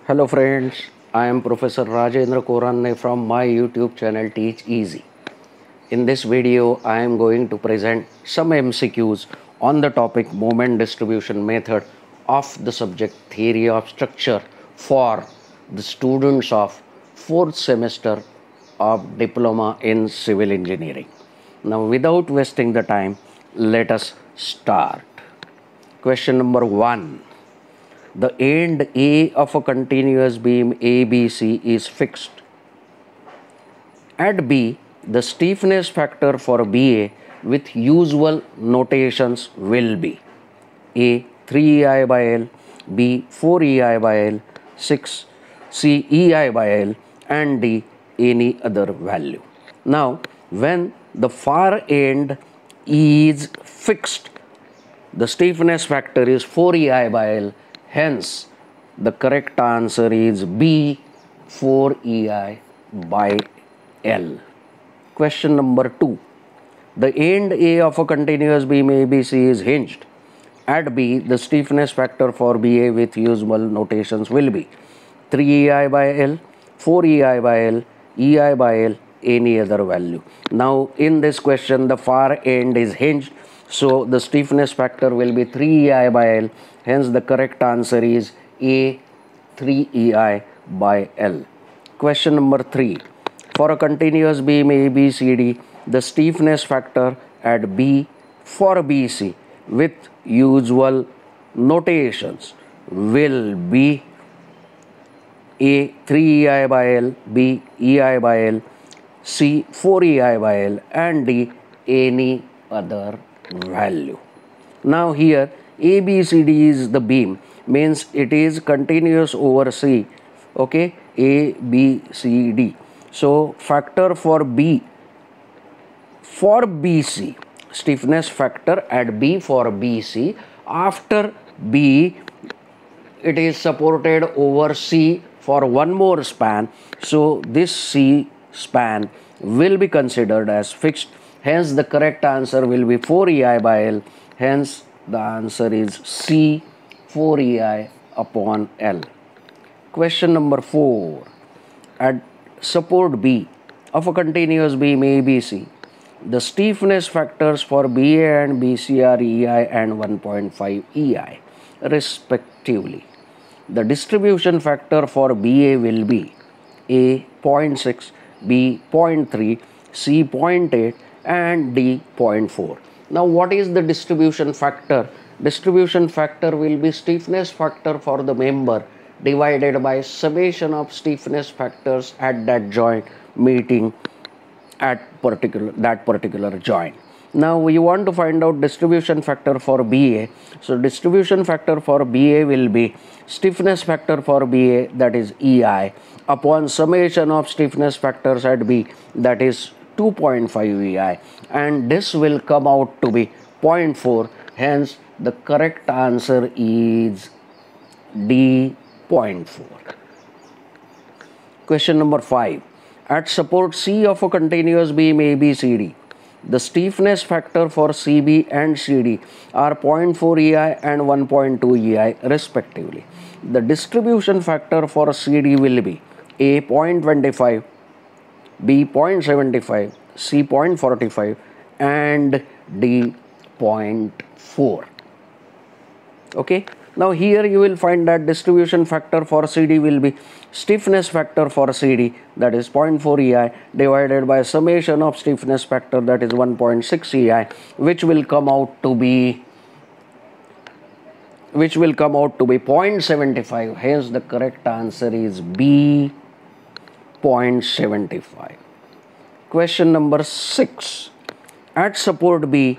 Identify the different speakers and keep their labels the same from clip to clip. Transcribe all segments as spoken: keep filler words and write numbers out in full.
Speaker 1: Hello friends, I am Professor Rajendra Koranne from my YouTube channel Teach Easy. In this video, I am going to present some M C Qs on the topic moment distribution method of the subject theory of structure for the students of fourth semester of diploma in civil engineering. Now without wasting the time, let us start. Question number one. The end A of a continuous beam A B C is fixed. At B, the stiffness factor for B A with usual notations will be A three E I by L, B four E I by L, six C E I by L, and D any other value. Now, when the far end is fixed, the stiffness factor is four E I by L. Hence, the correct answer is B, four E I by L. Question number two. The end A of a continuous beam A B C is hinged. At B, the stiffness factor for B A with usual notations will be three E I by L, four E I by L, E I by L, any other value. Now, in this question, the far end is hinged. So, the stiffness factor will be three E I by L. Hence, the correct answer is A, three E I by L. Question number three. For a continuous beam A B C D, the stiffness factor at B for B C with usual notations will be A, three E I by L, B, E I by L, C, four E I by L, and D, any other value. Now here A B C D is the beam, means it is continuous over C. Okay, A B C D. So factor for B for B C, stiffness factor at B for B C, after B it is supported over C for one more span. So this C span will be considered as fixed. Hence, the correct answer will be four E I by L. Hence, the answer is C, four E I upon L. Question number four. At support B of a continuous beam A B C, the stiffness factors for B A and B C are E I and one point five E I, respectively. The distribution factor for B A will be A, zero point six, B, zero point three, C, zero point eight, and D, zero point four. Now, what is the distribution factor? Distribution factor will be stiffness factor for the member divided by summation of stiffness factors at that joint meeting at particular that particular joint. Now, we want to find out distribution factor for B A. So, distribution factor for B A will be stiffness factor for B A, that is E I, upon summation of stiffness factors at B, that is two point five E I, and this will come out to be zero point four. Hence, the correct answer is D, zero point four. Question number five. At support C of a continuous beam A B C D, the stiffness factor for C B and C D are zero point four E I and one point two E I respectively. The distribution factor for C D will be A, zero point two five, B, zero point seven five, C, zero point four five, and D, zero point four. Okay. Now here you will find that distribution factor for C D will be stiffness factor for C D, that is zero point four E I, divided by summation of stiffness factor, that is one point six E I, which will come out to be which will come out to be zero point seven five. Hence the correct answer is B, zero point seven five. Question number six. At support B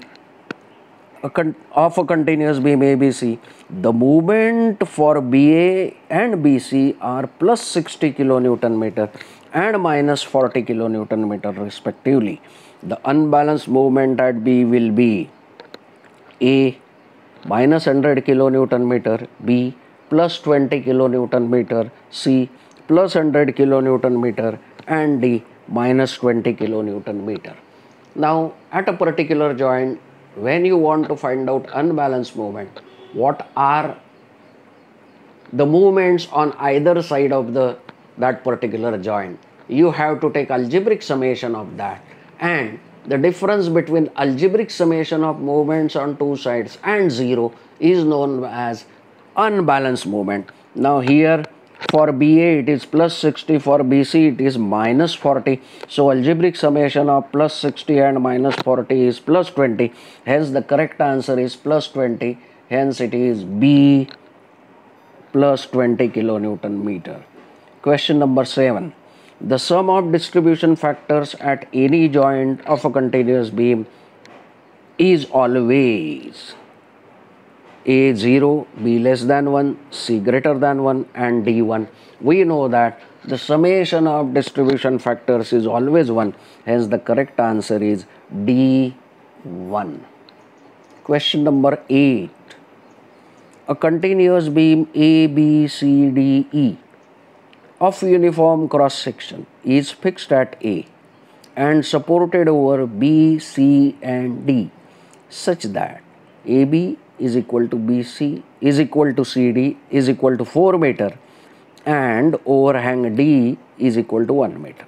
Speaker 1: of a continuous beam A B C, the movement for B A and B C are plus sixty kilonewton meter and minus forty kilonewton meter respectively. The unbalanced movement at B will be A, minus one hundred kilonewton meter, B, plus twenty kilonewton meter, C, plus one hundred kilonewton meter, and D, minus twenty kilonewton meter. Now, at a particular joint, when you want to find out unbalanced movement, what are the movements on either side of the that particular joint. You have to take algebraic summation of that, and the difference between algebraic summation of movements on two sides and zero is known as unbalanced movement. Now here for B A it is plus sixty, for B C it is minus forty. So algebraic summation of plus sixty and minus forty is plus twenty. Hence the correct answer is plus twenty. Hence it is B, plus twenty kilonewton meter. Question number seven. The sum of distribution factors at any joint of a continuous beam is always A zero, B less than one, C greater than one, and D one. We know that the summation of distribution factors is always one. Hence the correct answer is D one. Question number eight. A continuous beam A, B, C, D, E of uniform cross section is fixed at A and supported over B, C and D such that A B is equal to B C is equal to C D is equal to four meter and overhang D is equal to one meter.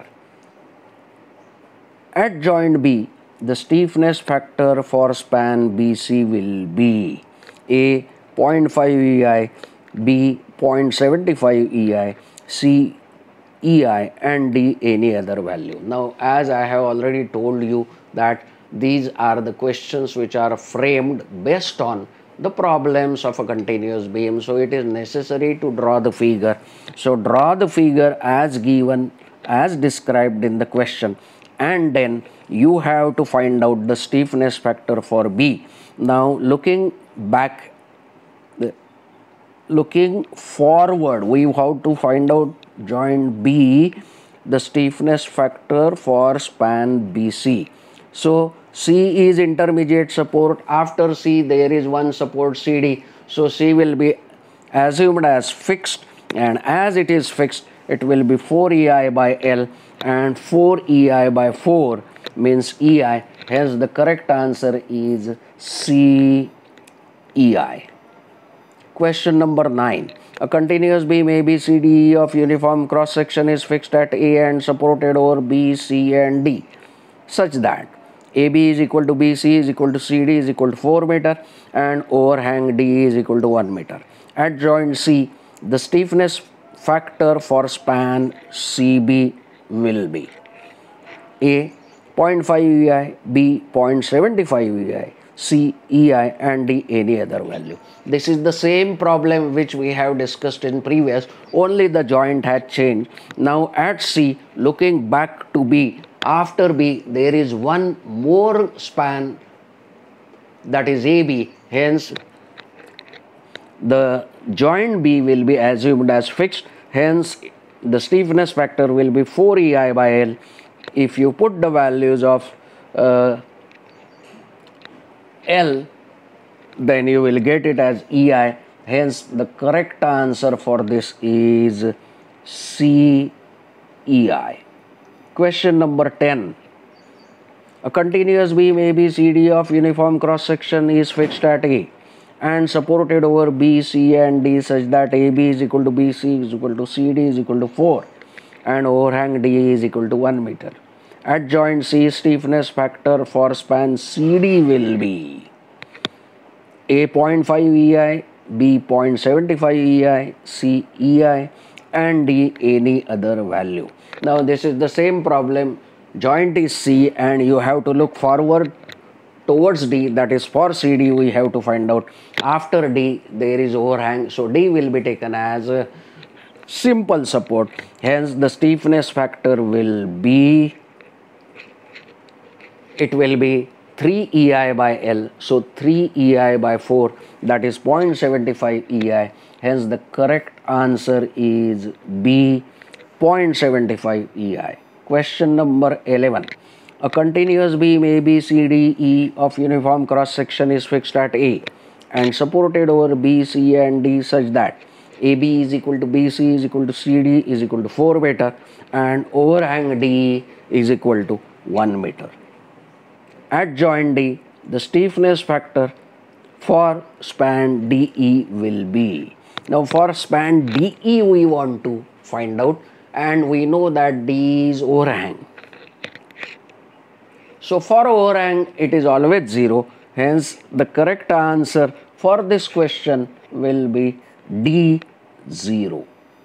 Speaker 1: At joint B, the stiffness factor for span B C will be A zero point five E I, B zero point seven five E I, C E I and D any other value. Now as I have already told you that these are the questions which are framed based on the problems of a continuous beam. So it is necessary to draw the figure. So draw the figure as given, as described in the question, and then you have to find out the stiffness factor for B. Now looking back, looking forward, we have to find out joint B, the stiffness factor for span B C. So C is intermediate support. After C there is one support C D. So C will be assumed as fixed, and as it is fixed it will be four E I by L, and four E I by four means E I. Hence the correct answer is C E I. Question number nine. A continuous beam A B C D E of uniform cross section is fixed at A and supported over B, C and D such that A B is equal to B C is equal to C D is equal to four meter and overhang D is equal to one meter. At joint C, the stiffness factor for span C B will be A zero point five E I, B zero point seven five E I, C E I and D any other value. This is the same problem which we have discussed in previous, only the joint had changed. Now at C, looking back to B, after B there is one more span, that is A B. Hence the joint B will be assumed as fixed. Hence the stiffness factor will be four E I by L. If you put the values of uh, L, then you will get it as E I. Hence the correct answer for this is C E I. Question number ten. A continuous beam A B C D of uniform cross section is fixed at A and supported over B, C and D such that A B is equal to B C is equal to C D is equal to four and overhang D is equal to one meter. At joint C, stiffness factor for span C D will be A zero point five E I, B zero point seven five E I, C E I and D any other value. Now this is the same problem. Joint is C and you have to look forward towards D, that is for C D we have to find out. After D there is overhang, so D will be taken as a simple support. Hence the stiffness factor will be, it will be three E I by L, so three E I by four, that is zero point seven five E I. Hence the correct answer is B, zero point seven five E I. Question number eleven. A continuous beam A B C D E of uniform cross section is fixed at A and supported over B, C and D such that A B is equal to B C is equal to C D is equal to four meter and overhang D is equal to one meter. At joint D, the stiffness factor for span D E will be Now for span D E we want to find out, and we know that D is overhang. So for overhang it is always zero, hence the correct answer for this question will be D zero.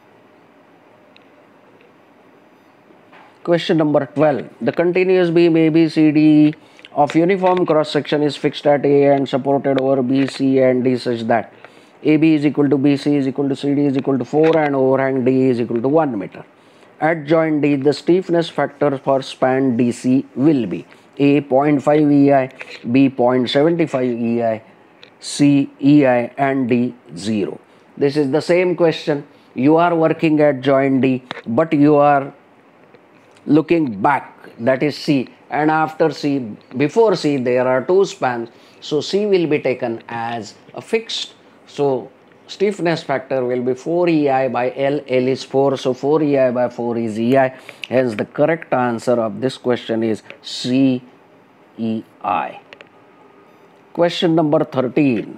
Speaker 1: Question number twelve. The continuous beam A B C D of uniform cross section is fixed at A and supported over B, C and D such that A B is equal to B C is equal to C D is equal to four and overhang D is equal to one meter. At joint D, the stiffness factor for span D C will be A zero point five E I, B zero point seven five E I, C E I and D zero. This is the same question. You are working at joint D, but you are looking back, that is C, and after C, before C there are two spans, so C will be taken as a fixed. So stiffness factor will be four E I by L, L is four, so four E I by four is E I, hence the correct answer of this question is C E I. Question number thirteen.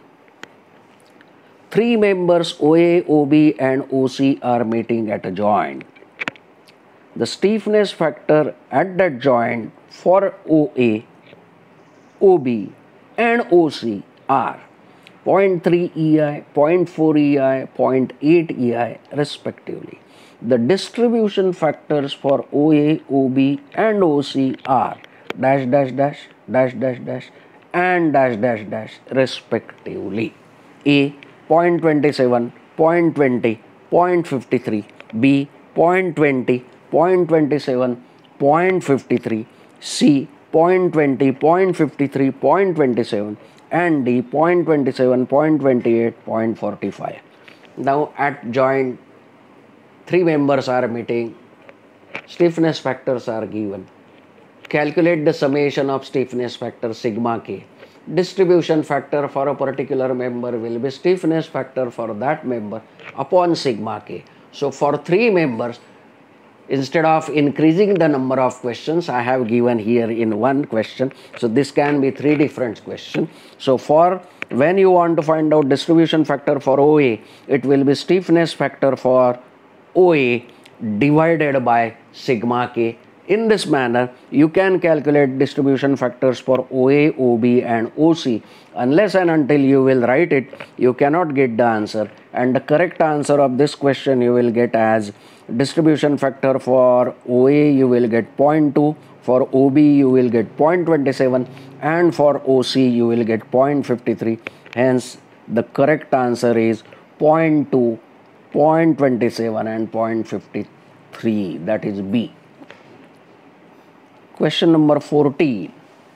Speaker 1: Three members O A, O B and O C are meeting at a joint. The stiffness factor at that joint for O A, O B and O C are zero point three E I, zero point four E I, zero point eight E I respectively. The distribution factors for O A, O B and O C are dash dash dash dash dash dash and dash dash dash respectively. A zero point two seven, zero point two zero, zero point five three, B zero point two zero, zero point two seven, zero point five three, C zero point two zero, zero point five three, zero point two seven and D zero point two seven, zero point two eight, zero point four five. Now at joint three members are meeting, stiffness factors are given. Calculate the summation of stiffness factor sigma k. Distribution factor for a particular member will be stiffness factor for that member upon sigma k. So for three members, instead of increasing the number of questions, I have given here in one question. So this can be three different questions. So for when you want to find out distribution factor for O A, it will be stiffness factor for O A divided by sigma k. In this manner, you can calculate distribution factors for O A, O B and O C. Unless and until you will write it, you cannot get the answer. And the correct answer of this question you will get as distribution factor for O A you will get zero point two, for O B you will get zero point two seven and for O C you will get zero point five three. Hence, the correct answer is zero point two, zero point two seven and zero point five three, that is B. Question number fourteen.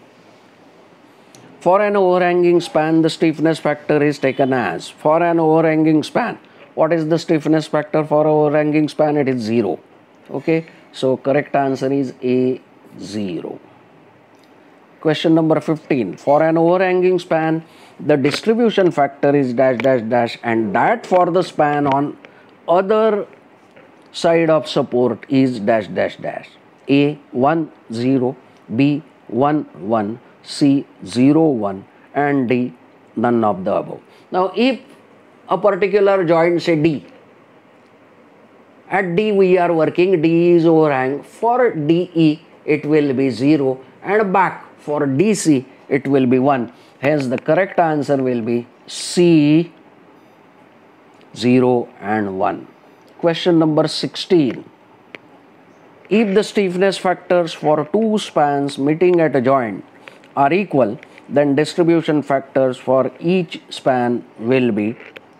Speaker 1: For an overhanging span, the stiffness factor is taken as, for an overhanging span, what is the stiffness factor for overhanging span? It is zero. Okay, so correct answer is A zero. Question number fifteen. For an overhanging span, the distribution factor is dash dash dash, and that for the span on other side of support is dash dash dash. A one zero, B one one, C zero one and D none of the above. Now if a particular joint, say D, at D we are working, D is overhang, for D E it will be zero and back for D C it will be one. Hence the correct answer will be C zero and one. Question number sixteen. If the stiffness factors for two spans meeting at a joint are equal, then distribution factors for each span will be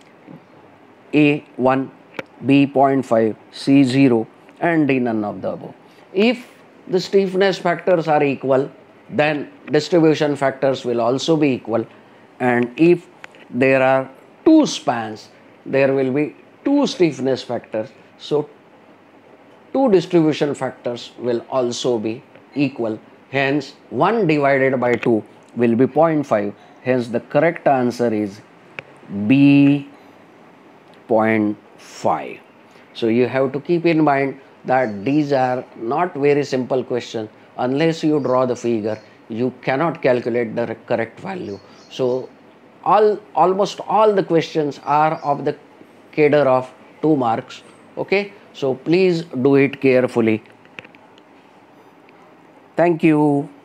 Speaker 1: A one, B zero point five, C zero and D none of the above. If the stiffness factors are equal, then distribution factors will also be equal, and if there are two spans, there will be two stiffness factors, so two distribution factors will also be equal. Hence one divided by two will be zero point five. Hence the correct answer is B zero point five. So you have to keep in mind that these are not very simple questions. Unless you draw the figure, you cannot calculate the correct value. So all almost all the questions are of the cadre of two marks. Okay, so please do it carefully. Thank you.